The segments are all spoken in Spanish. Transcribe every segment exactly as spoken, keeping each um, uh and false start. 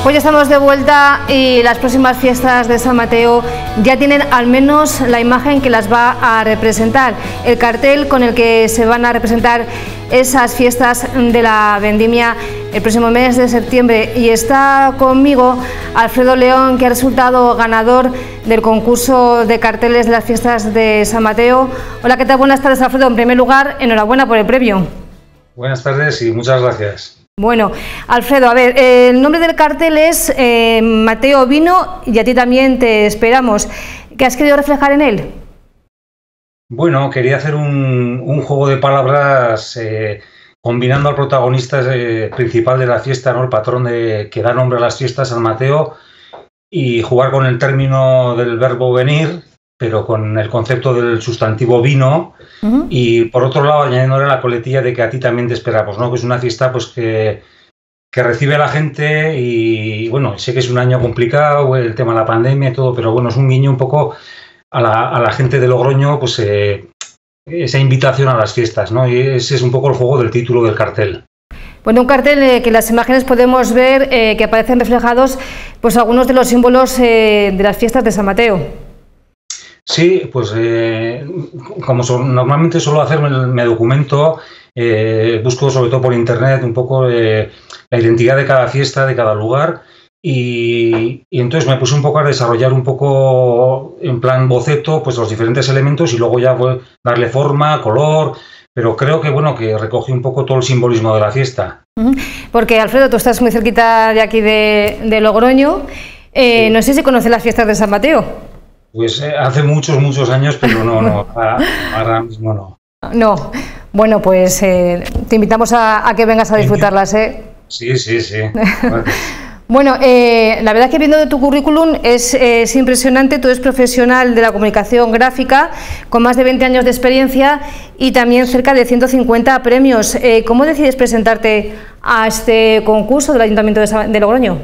Pues ya estamos de vuelta y las próximas fiestas de San Mateo ya tienen al menos la imagen que las va a representar, el cartel con el que se van a representar esas fiestas de la vendimia el próximo mes de septiembre. Y está conmigo Alfredo León, que ha resultado ganador del concurso de carteles de las fiestas de San Mateo. Hola, ¿qué tal? Buenas tardes, Alfredo. En primer lugar, enhorabuena por el premio. Buenas tardes y muchas gracias. Bueno, Alfredo, a ver, eh, el nombre del cartel es eh, Mateo Vino, y a ti también te esperamos. ¿Qué has querido reflejar en él? Bueno, quería hacer un, un juego de palabras eh, combinando al protagonista eh, principal de la fiesta, ¿no? El patrón de, que da nombre a las fiestas, San Mateo, y jugar con el término del verbo venir, pero con el concepto del sustantivo vino. Uh-huh. Y por otro lado, añadiéndole la coletilla de que a ti también te esperamos, ¿no? Que es una fiesta pues que, que recibe a la gente y, bueno, sé que es un año complicado, el tema de la pandemia y todo, pero bueno, es un guiño un poco a la, a la gente de Logroño, pues eh, esa invitación a las fiestas, ¿no? Y ese es un poco el juego del título del cartel. Bueno, un cartel eh, que en las imágenes podemos ver eh, que aparecen reflejados pues algunos de los símbolos eh, de las fiestas de San Mateo. Sí, pues eh, como so, normalmente suelo hacer, me, me documento, eh, busco sobre todo por internet un poco eh, la identidad de cada fiesta, de cada lugar, y, y entonces me puse un poco a desarrollar un poco en plan boceto pues los diferentes elementos y luego ya pues, darle forma, color, pero creo que bueno que recogí un poco todo el simbolismo de la fiesta. Porque Alfredo, tú estás muy cerquita de aquí de, de Logroño, eh, sí. No sé si conoces las fiestas de San Mateo. Pues eh, hace muchos, muchos años, pero no, no, ahora, ahora mismo no. No, bueno, pues eh, te invitamos a, a que vengas a disfrutarlas, ¿eh? Sí, sí, sí. Bueno, eh, la verdad es que viendo de tu currículum es, eh, es impresionante. Tú eres profesional de la comunicación gráfica con más de veinte años de experiencia y también cerca de ciento cincuenta premios. Eh, ¿Cómo decides presentarte a este concurso del Ayuntamiento de, de Logroño?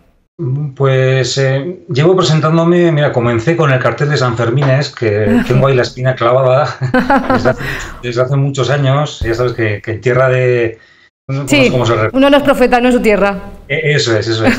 Pues eh, llevo presentándome, mira, comencé con el cartel de San Fermines, que tengo ahí la espina clavada desde hace, desde hace muchos años. Ya sabes que, que en tierra de... No sí, cómo se uno no es profeta, no es su tierra. Eso es, eso es.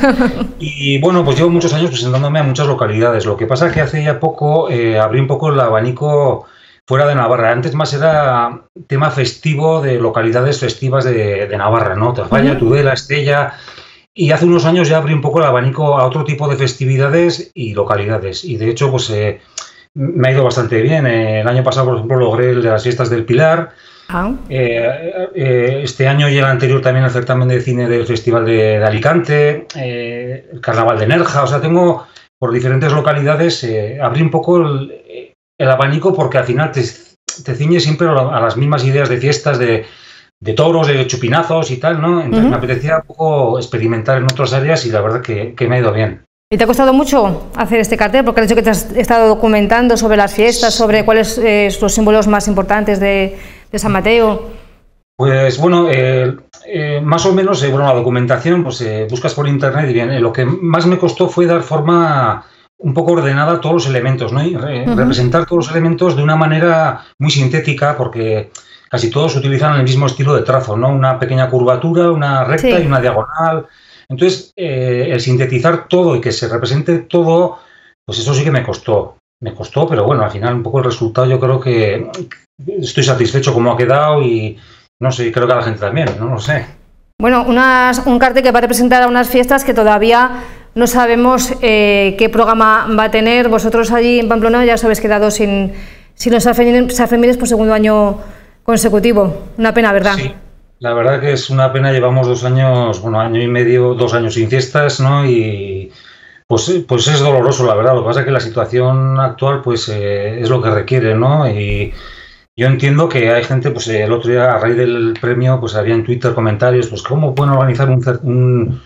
Y bueno, pues llevo muchos años presentándome a muchas localidades. Lo que pasa es que hace ya poco eh, abrí un poco el abanico fuera de Navarra. Antes más era tema festivo de localidades festivas de, de Navarra, ¿no? Tafalla, uh-huh. Tudela, Estella... Y hace unos años ya abrí un poco el abanico a otro tipo de festividades y localidades. Y de hecho, pues eh, me ha ido bastante bien. Eh, el año pasado, por ejemplo, logré el de las fiestas del Pilar. Uh-huh. eh, eh, este año y el anterior también el certamen de cine del Festival de, de Alicante, eh, el Carnaval de Nerja. O sea, tengo por diferentes localidades, eh, abrí un poco el, el abanico porque al final te, te ciñes siempre a las mismas ideas de fiestas, de... de toros, de chupinazos y tal, ¿no? Entonces uh-huh. me apetecía un poco experimentar en otras áreas y la verdad que, que me ha ido bien. ¿Y te ha costado mucho hacer este cartel? Porque has dicho que te has estado documentando sobre las fiestas, sobre cuáles son eh, los símbolos más importantes de, de San Mateo. Pues bueno, eh, eh, más o menos, eh, bueno, la documentación, pues eh, buscas por internet y bien, eh, lo que más me costó fue dar forma un poco ordenada a todos los elementos, ¿no? Y re, uh-huh. representar todos los elementos de una manera muy sintética, porque casi todos utilizan el mismo estilo de trazo, ¿no? Una pequeña curvatura, una recta sí. y una diagonal. Entonces, eh, el sintetizar todo y que se represente todo, pues eso sí que me costó. Me costó, pero bueno, al final un poco el resultado yo creo que estoy satisfecho como ha quedado y no sé, creo que a la gente también, no lo sé. Bueno, unas, un cartel que va a representar a unas fiestas que todavía no sabemos eh, qué programa va a tener. Vosotros allí en Pamplona ya os habéis quedado sin, sin los Sanfermines por segundo año consecutivo. Una pena, ¿verdad? Sí, la verdad que es una pena. Llevamos dos años, bueno, año y medio, dos años sin fiestas, ¿no? Y pues, pues es doloroso, la verdad. Lo que pasa es que la situación actual, pues eh, es lo que requiere, ¿no? Y yo entiendo que hay gente, pues el otro día, a raíz del premio, pues había en Twitter comentarios, pues cómo pueden organizar un, un,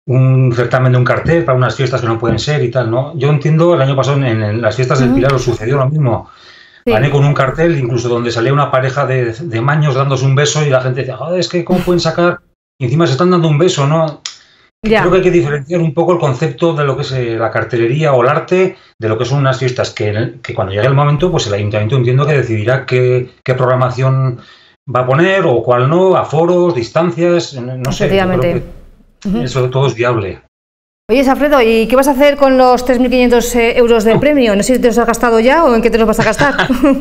un certamen de un cartel para unas fiestas que no pueden ser y tal, ¿no? Yo entiendo, el año pasado en, en las fiestas del Pilar os sucedió lo mismo. Sí. Gané con un cartel, incluso donde salía una pareja de, de maños dándose un beso y la gente decía, joder, es que cómo pueden sacar, y encima se están dando un beso, ¿no? Ya. Creo que hay que diferenciar un poco el concepto de lo que es eh, la cartelería o el arte de lo que son unas fiestas, que, que cuando llegue el momento, pues el ayuntamiento entiendo que decidirá qué, qué programación va a poner o cuál no, aforos, distancias, no sé. Yo creo que uh-huh. eso todo es viable. Oye, Alfredo, ¿y qué vas a hacer con los tres mil quinientos euros del premio? No sé si te los has gastado ya o en qué te los vas a gastar.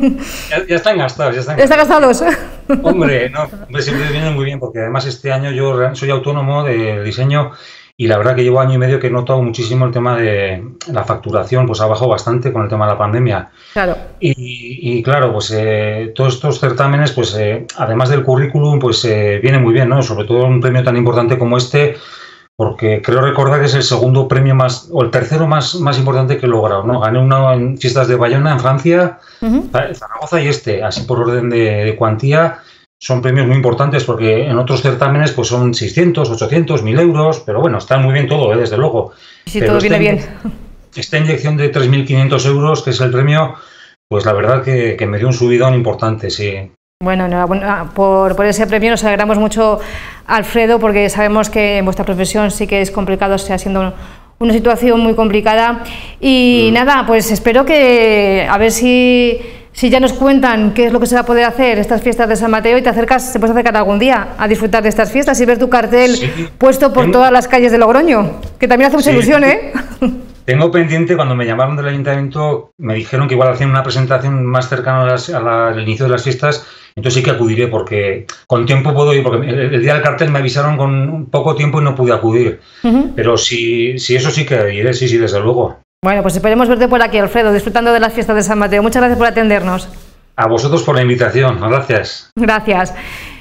ya, ya están gastados, ya están ¿Ya están gastados? Hombre, no, hombre, siempre vienen muy bien, porque además este año yo soy autónomo de diseño y la verdad que llevo año y medio que he notado muchísimo el tema de la facturación, pues ha bajado bastante con el tema de la pandemia. Claro. Y, y claro, pues eh, todos estos certámenes, pues eh, además del currículum, pues eh, viene muy bien, ¿no? Sobre todo un premio tan importante como este, porque creo recordar que es el segundo premio más, o el tercero más, más importante que he logrado, ¿no? Gané uno en Fiestas de Bayona, en Francia, uh-huh. Zaragoza y este, así por orden de, de cuantía. Son premios muy importantes porque en otros certámenes pues son seiscientos, ochocientos, mil euros, pero bueno, está muy bien todo, ¿eh? Desde luego. Sí, pero todo viene bien. Esta inyección de tres mil quinientos euros, que es el premio, pues la verdad que, que me dio un subidón importante, sí. Bueno, enhorabuena por, por ese premio, nos alegramos mucho, Alfredo, porque sabemos que en vuestra profesión sí que es complicado, sea siendo una situación muy complicada. Y mm. nada, pues espero que, a ver si, si ya nos cuentan qué es lo que se va a poder hacer estas fiestas de San Mateo y te acercas, te puedes acercar algún día a disfrutar de estas fiestas y ver tu cartel sí. puesto por Tengo... todas las calles de Logroño, que también hace mucha sí. ilusión, ¿eh? Tengo pendiente, cuando me llamaron del ayuntamiento, me dijeron que igual hacían una presentación más cercana a las, a la, al inicio de las fiestas, entonces sí que acudiré, porque con tiempo puedo ir, porque el, el día del cartel me avisaron con poco tiempo y no pude acudir. Uh-huh. Pero si, si eso sí que iré, sí, sí, desde luego. Bueno, pues esperemos verte por aquí, Alfredo, disfrutando de las fiestas de San Mateo. Muchas gracias por atendernos. A vosotros por la invitación, gracias. Gracias.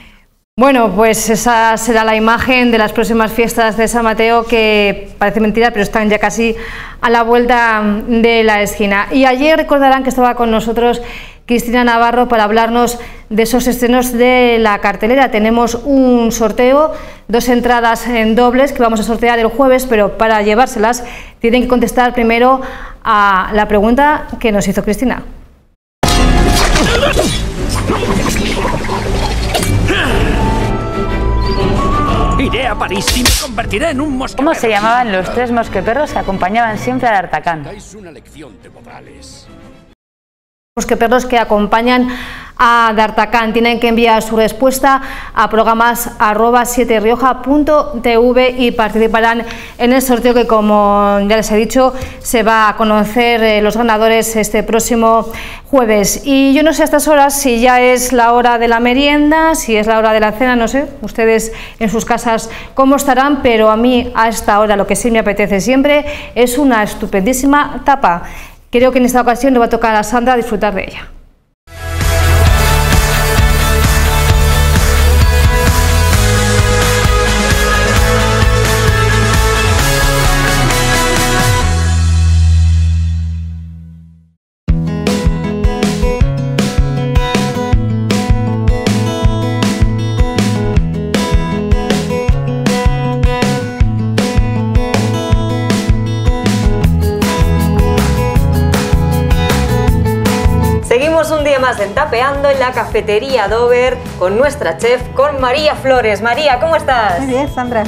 Bueno, pues esa será la imagen de las próximas fiestas de San Mateo, que parece mentira, pero están ya casi a la vuelta de la esquina. Y ayer recordarán que estaba con nosotros Cristina Navarro para hablarnos de esos estrenos de la cartelera. Tenemos un sorteo, dos entradas en dobles que vamos a sortear el jueves, pero para llevárselas tienen que contestar primero a la pregunta que nos hizo Cristina. Iré a París y me convertiré en un mosqueperro. ¿Cómo se llamaban los tres mosqueperros que acompañaban siempre a D'Artagnan? Mosqueperros que acompañan a D'Artagnan tienen que enviar su respuesta a programas arroba siete rioja punto tv y participarán en el sorteo que, como ya les he dicho, se va a conocer eh, los ganadores este próximo jueves. Y yo no sé a estas horas si ya es la hora de la merienda, si es la hora de la cena, no sé, ustedes en sus casas cómo estarán, pero a mí a esta hora lo que sí me apetece siempre es una estupendísima tapa. Creo que en esta ocasión le va a tocar a Sandra disfrutar de ella. Un día más en Tapeando en la cafetería Dover con nuestra chef, con María Flores. María, ¿cómo estás? Muy bien, Sandra.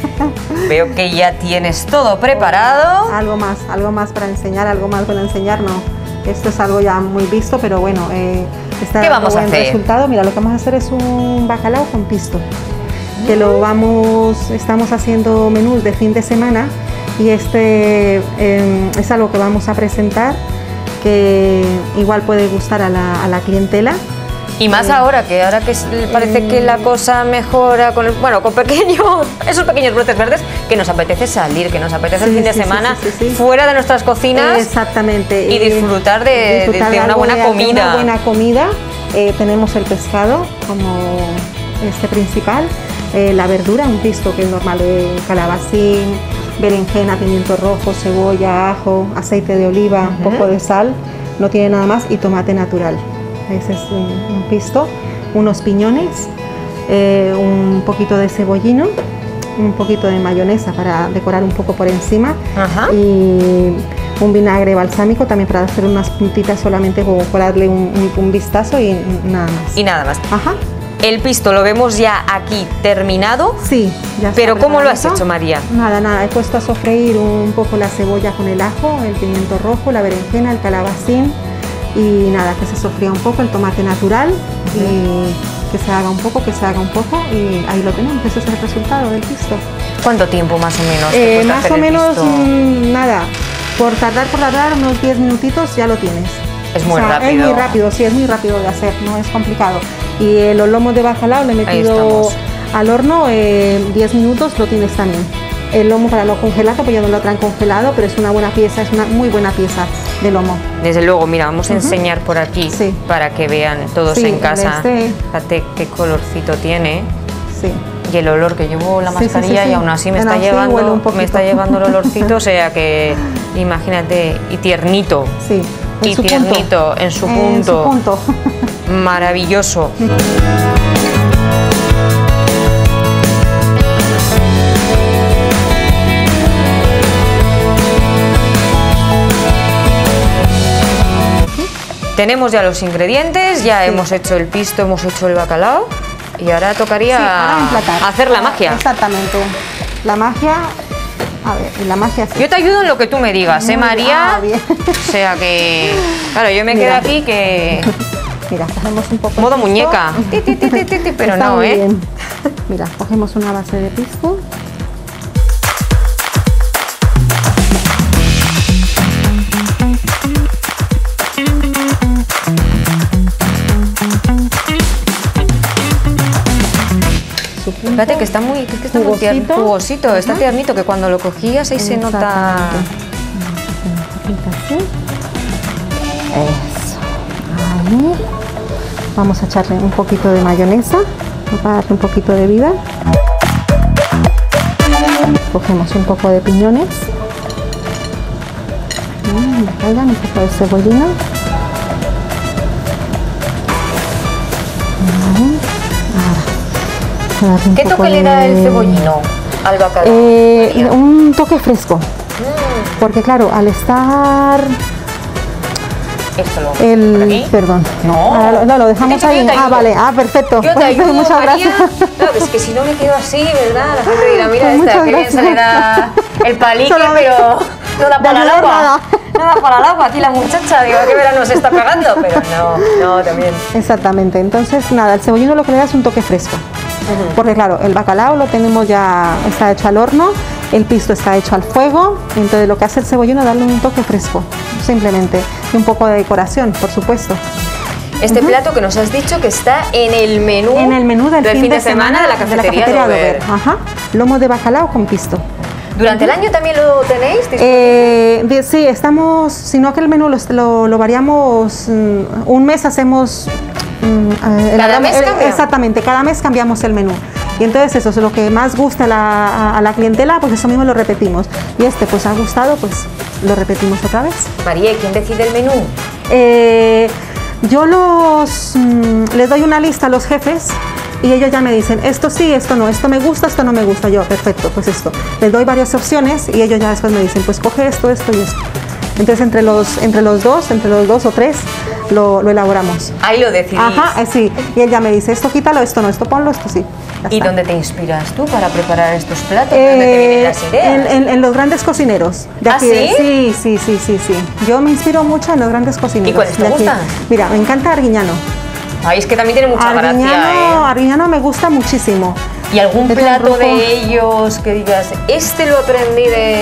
Veo que ya tienes todo preparado. Algo más, algo más para enseñar, algo más para enseñar, no. Esto es algo ya muy visto, pero bueno, eh, está ¿qué vamos a hacer? Resultado. Mira, lo que vamos a hacer es un bacalao con pisto, mm. que lo vamos, estamos haciendo menús de fin de semana y este eh, es algo que vamos a presentar, que igual puede gustar a la, a la clientela. Y más eh, ahora, que ahora que parece eh, que la cosa mejora con, el, bueno, con pequeños, esos pequeños brotes verdes, que nos apetece salir, que nos apetece sí, el fin de sí, semana sí, sí, sí. fuera de nuestras cocinas. Exactamente. Y disfrutar de, disfrutar de, de una buena de, comida. De una buena comida. Eh, tenemos el pescado como este principal, eh, la verdura, un pisto que es normal, de calabacín, berenjena, pimiento rojo, cebolla, ajo, aceite de oliva, uh-huh. un poco de sal, no tiene nada más, y tomate natural. Ese es un, un pisto, unos piñones, eh, un poquito de cebollino, un poquito de mayonesa para decorar un poco por encima, uh-huh. y un vinagre balsámico también para hacer unas puntitas solamente, como para darle un, un, un vistazo y nada más. Y nada más. Ajá. El pisto lo vemos ya aquí terminado. Sí, ya está. Pero ¿cómo lo has hecho, María? Nada, nada, he puesto a sofreír un poco la cebolla con el ajo, el pimiento rojo, la berenjena, el calabacín y nada, que se sofría un poco el tomate natural uh-huh. que se haga un poco, que se haga un poco y ahí lo tenemos, ese es el resultado del pisto. ¿Cuánto tiempo más o menos? te Eh, cuesta más hacer o el menos pisto? mm, nada, por tardar, por tardar unos diez minutitos ya lo tienes. Es muy O sea, rápido. Es muy rápido, sí, es muy rápido de hacer, no es complicado. Y eh, los lomos de bacalao le he Ahí metido estamos. al horno, eh, diez minutos lo tienes también. El lomo para no congelarlo, pues ya no lo traen congelado, pero es una buena pieza, es una muy buena pieza de lomo. Desde luego, mira, vamos a enseñar por aquí Sí. para que vean todos Sí, en casa. este- Fíjate qué colorcito tiene. Sí. Y el olor que llevo la Sí, sí, mascarilla sí, sí. y aún así me Aún está así huele llevando un poquito. me está llevando el olorcito, o sea que imagínate, y tiernito. Sí, en Y su punto. tiernito, en su En punto. su punto. Maravilloso. Tenemos ya los ingredientes, ya Sí. hemos hecho el pisto, hemos hecho el bacalao y ahora tocaría Sí, ahora emplatar. hacer la Ah, magia. Exactamente. La magia, a ver, y la magia sí. Yo te ayudo en lo que tú me digas, ¿eh, Muy bien. María? Ah, bien. O sea que, claro, yo me Mira. quedo aquí que Mira, cogemos un poco modo de pisto. muñeca, Ti, ti, ti, ti, ti, ti, pero Está no, muy ¿eh? bien. Mira, cogemos una base de pisto. Su punto. Fíjate que está muy, que es que está muy tier- Jugosito. jugosito, está tiernito, que cuando lo cogías ahí se nota. Exactamente. Vamos a poner un poquito así. Eso. Ahí. Vamos a echarle un poquito de mayonesa para darle un poquito de vida. Cogemos un poco de piñones. Mm, le caigan un poco de cebollina. Ahí. Ahora, darle un ¿Qué poco toque le da el de- cebollino al bacalao? eh, María? un toque fresco, porque claro, al estar Esto lo por el, aquí. perdón, No. Ah, lo- no, lo dejamos Te he dicho que ahí. yo te Ah, ayudo. vale, ah, perfecto. Yo te Pues, ayudo, muchas María. gracias. Claro, es que si no me quedo así, ¿verdad? La gente dirá, mira Pues esta, muchas que bien se le da el palique, Solamente- pero no da De para el ayudar agua. nada. No da para el agua aquí la muchacha, digo, ¿qué verano se está pegando? Pero no, no, también. Exactamente, entonces nada, el cebollino lo que le da es un toque fresco, porque claro, el bacalao lo tenemos ya, está hecho al horno, el pisto está hecho al fuego, entonces lo que hace el cebollino es darle un toque fresco, simplemente, y un poco de decoración, por supuesto. Este plato que nos has dicho que está en el menú, En el menú del, fin de semana de la cafetería, de Dover. Ajá, lomo de bacalao con pisto. ¿Durante el año también lo tenéis? Eh, de- sí, estamos, sino que el menú lo, lo- lo variamos, mm, un mes hacemos... mm, eh, ¿Cada elaboramos- mes eh, cambia? Exactamente, cada mes cambiamos el menú. Y entonces eso es lo que más gusta a la, a- a la clientela, pues eso mismo lo repetimos. Y este pues ha gustado, pues lo repetimos otra vez. María, ¿y quién decide el menú? Eh, yo los mm, les doy una lista a los jefes y ellos ya me dicen esto sí, esto no, esto me gusta, esto no me gusta. Yo, perfecto, pues esto. Les doy varias opciones y ellos ya después me dicen, pues coge esto, esto y esto. Entonces entre los, entre los dos, entre los dos o tres, lo, lo elaboramos. Ahí lo decidís. Ajá, eh, sí. Y él ya me dice, esto quítalo, esto no, esto ponlo, esto sí. Ya ¿Y está. dónde te inspiras tú para preparar estos platos? ¿De dónde te Eh, vienen las ideas? en, en- en los grandes cocineros. De ¿Ah, aquí de- sí? sí, sí, sí, sí, sí. Yo me inspiro mucho en los grandes cocineros. ¿Y cuáles te de aquí. gustan? Mira, me encanta Arguiñano. Ay, es que también tiene mucha Arguiñano, gracia, ¿eh? Arguiñano me gusta muchísimo. ¿Y algún Es un plato grupo de ellos que digas, este lo aprendí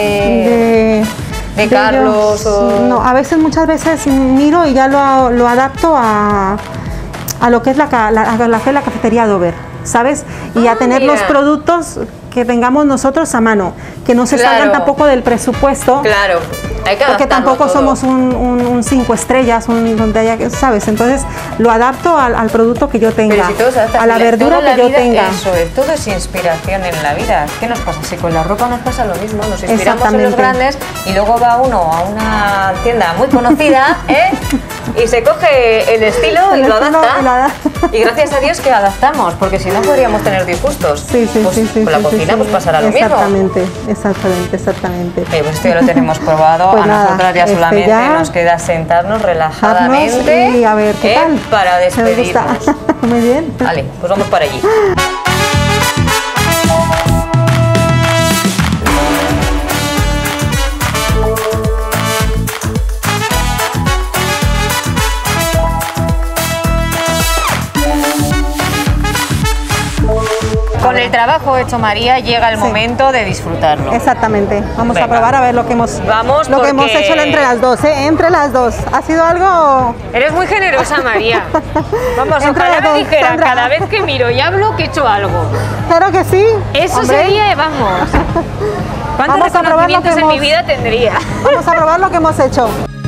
de... De, de Carlos ellos, o- No, a veces, muchas veces miro y ya lo, lo adapto a, a lo que es la, ca- la, a la, que es la cafetería Dover, ¿sabes? Y Ah, a tener mira. los productos que tengamos nosotros a mano, que no se Claro. salgan tampoco del presupuesto. Claro, hay que Porque adaptarlo tampoco todo. somos un, un- un cinco estrellas, un, donde haya, que- ¿sabes? Entonces lo adapto al, al producto que yo tenga, Pero si todo se adapta, a la mira, verdura toda la que yo vida, tenga. Eso es, todo es inspiración en la vida. ¿Qué nos pasa? Si con la ropa nos pasa lo mismo, nos inspiramos en los Exactamente. grandes y luego va uno a una tienda muy conocida, ¿eh? Y se coge el estilo y El lo estilo adapta. y lo adapta. Y gracias a Dios que adaptamos, porque si no podríamos tener disgustos. Sí, sí, Pues sí, sí. con la sí, cocina sí, pues sí. pasará lo mismo. Exactamente, exactamente, exactamente. Oye, pues esto ya lo tenemos probado. Pues a nada, nosotras ya este solamente ya- nos queda sentarnos relajadamente Y a ver qué ¿eh? tal. para Me gusta. despedirnos. Muy bien. Vale, pues vamos para allí. con el trabajo hecho, María, llega el Sí. momento de disfrutarlo. Exactamente. Vamos Venga. a probar a ver lo que hemos, Vamos, lo que hemos porque- hecho entre las dos, ¿eh? Entre las dos. Ha sido algo... Eres muy generosa, María. Vamos, Entre ojalá las me dos, dijera Sandra. cada vez que miro y hablo que he hecho algo. Claro que sí. Eso hombre. sería, vamos. ¿Cuántos Vamos a probar lo que reconocimientos en mi hemos- vida tendría? Vamos a probar lo que hemos hecho.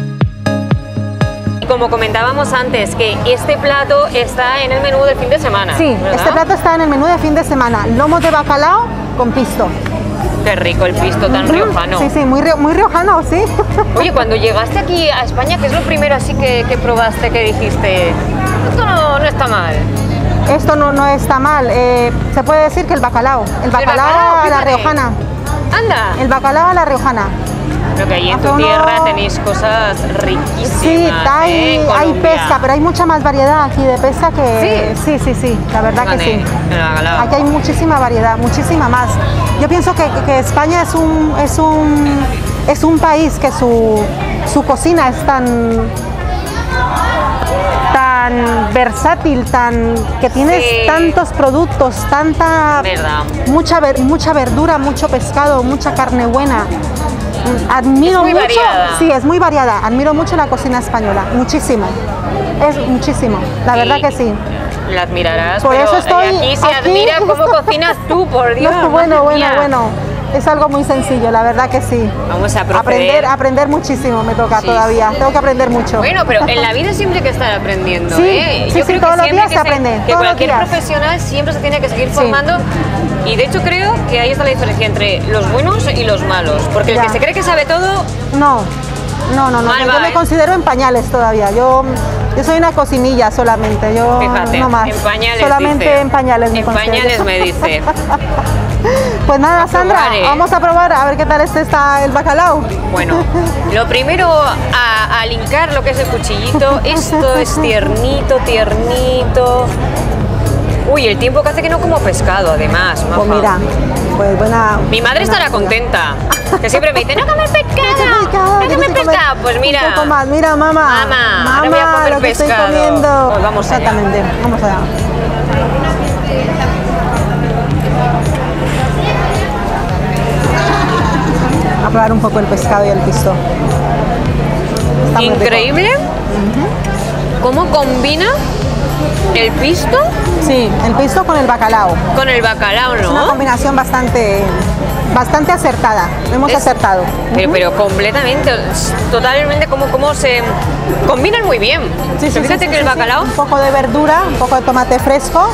Y como comentábamos antes, que este plato está en el menú del fin de semana. Sí, ¿verdad? este plato está en el menú de fin de semana. Lomo de bacalao con pisto. Qué rico el pisto tan riojano. Sí, sí, muy, rio- muy riojano, sí. Oye, cuando llegaste aquí a España, ¿qué es lo primero así que, que probaste que dijiste? Esto no, no está mal. Esto no, no está mal. Eh, se puede decir que el bacalao. El bacalao, bacalao, a la fíjate. riojana. Anda. El bacalao a la riojana. Creo que allí en Hace tu uno- tierra tenéis cosas riquísimas. Sí, hay, ¿eh? En hay Colombia. pesca, pero hay mucha más variedad aquí de pesca que... Sí, sí, sí, la verdad que Fíjate, sí. el bacalao. Aquí hay muchísima variedad, muchísima más. Yo pienso que, que España es un, es un, es un país que su, su cocina es tan, tan versátil, tan, que tienes Sí. tantos productos, tanta, Verdad. mucha, ver- mucha verdura, mucho pescado, mucha carne buena. Admiro Es muy mucho, variada. sí, es muy variada. Admiro mucho la cocina española, muchísimo. Es muchísimo, la verdad Sí. que sí. La admirarás, Por pero eso estoy aquí se aquí. admira cómo cocinas tú, por Dios. No, bueno, madre bueno, mía. bueno. Es algo muy sencillo, la verdad que sí. Vamos a proceder. Aprender, aprender muchísimo me toca Sí, todavía. Tengo que aprender mucho. Bueno, pero en la vida siempre hay que estar aprendiendo, Sí, ¿eh? sí, Yo sí, creo todos que los siempre días que se aprende, que todos los cualquier días. profesional siempre se tiene que seguir Sí. formando. Y de hecho creo que ahí está la diferencia entre los buenos y los malos. Porque el Ya. que se cree que sabe todo, No, no, no, no. Mal yo va, me ¿eh? considero en pañales todavía. Yo, yo soy una cocinilla solamente. Yo fíjate, no más. en pañales solamente dice. en pañales me En considero. pañales me dice. Pues nada, A Sandra, probar, ¿eh? vamos a probar a ver qué tal este está el bacalao. Bueno, lo primero a, a lincar lo que es el cuchillito. Esto es tiernito, tiernito. Uy, el tiempo que hace que no como pescado, además, maja. Pues mira, pues buena. Mi madre buena estará comida. contenta, que siempre me dice, no comer pescado, pescado, no que comer no sé comer pescado. Pues mira, Un poco más. Mira, mamá. Mamá, ahora voy a comer lo que pescado. estoy comiendo. Pues vamos allá. Exactamente, vamos allá. A probar un poco el pescado y el pisto. Está muy rico. increíble cómo combina el pisto Sí, el pisto con el bacalao. con el bacalao, Es una ¿no? combinación bastante, bastante acertada. Hemos Es- acertado. Pero, pero completamente, s- totalmente, como, como se combinan muy bien. Sí, sí, Pero fíjate sí, que sí, el sí. bacalao, Un poco de verdura, un poco de tomate fresco.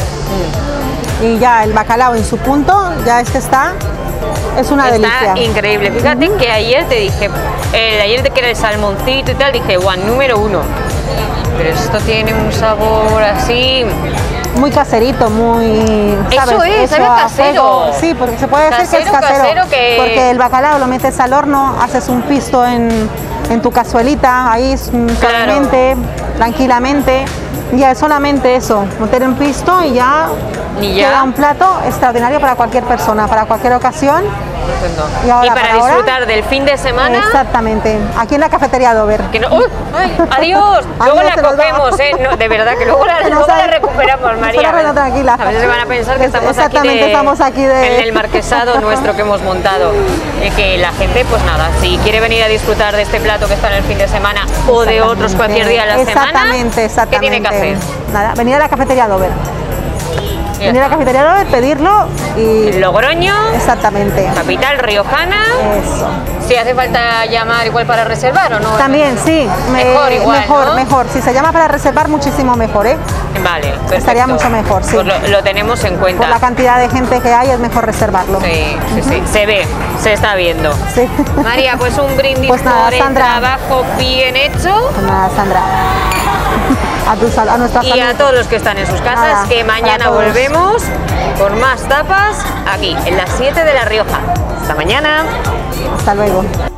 Y ya el bacalao en su punto, ya este está. Es una está delicia. increíble. Fíjate que ayer te dije, el, ayer de que era el salmoncito y tal, dije, guau, número uno. Pero esto tiene un sabor así. Muy caserito, muy. Eso ¿sabes? es, sabe a casero. fuego. Sí, porque se puede decir que es Casero, casero. casero que- Porque el bacalao lo metes al horno, haces un pisto en, en tu cazuelita, ahí mm, suavemente, tranquilamente. Ya es solamente eso, meter en pisto y ya, Y ya. queda un plato extraordinario para cualquier persona, para cualquier ocasión. Estupendo. Y ahora, Y para para ahora, disfrutar del fin de semana. Exactamente, aquí en la cafetería Dover. Que no, ¡Uy! ¡Ay! ¡Adiós! Luego Adiós, la se nos va. cogemos, ¿eh? No, de verdad, que luego la, Que no luego la sabe- recuperamos, María. Espera, no, tranquila. A veces se van a pensar que Es- estamos aquí, exactamente, de, estamos aquí de- en el marquesado nuestro que hemos montado. Y que la gente, pues nada, si quiere venir a disfrutar de este plato que está en el fin de semana o de otros cualquier día de la semana, Exactamente, exactamente. ¿qué tiene que hacer? Nada, venir a la cafetería Dover. Ya Venir a la está. cafetería Dover, pedirlo y. Logroño, Exactamente. capital riojana. Eso. Si hace falta llamar igual para reservar o no. También, sí. me- Mejor igual, Mejor, ¿no? mejor. Si se llama para reservar, muchísimo mejor, ¿eh? Vale, perfecto. Estaría mucho mejor, sí. Pues lo, lo tenemos en cuenta. Por la cantidad de gente que hay, es mejor reservarlo. Sí, sí, sí, se ve, se está viendo. Sí. María, pues un brindis Pues nada, por el Sandra. trabajo bien hecho Pues nada, Sandra. A, tu sal- a nuestra y salud. a todos los que están en sus casas, Nada, que para mañana todos. volvemos con más tapas aquí, en las siete de La Rioja. Hasta mañana. Hasta luego.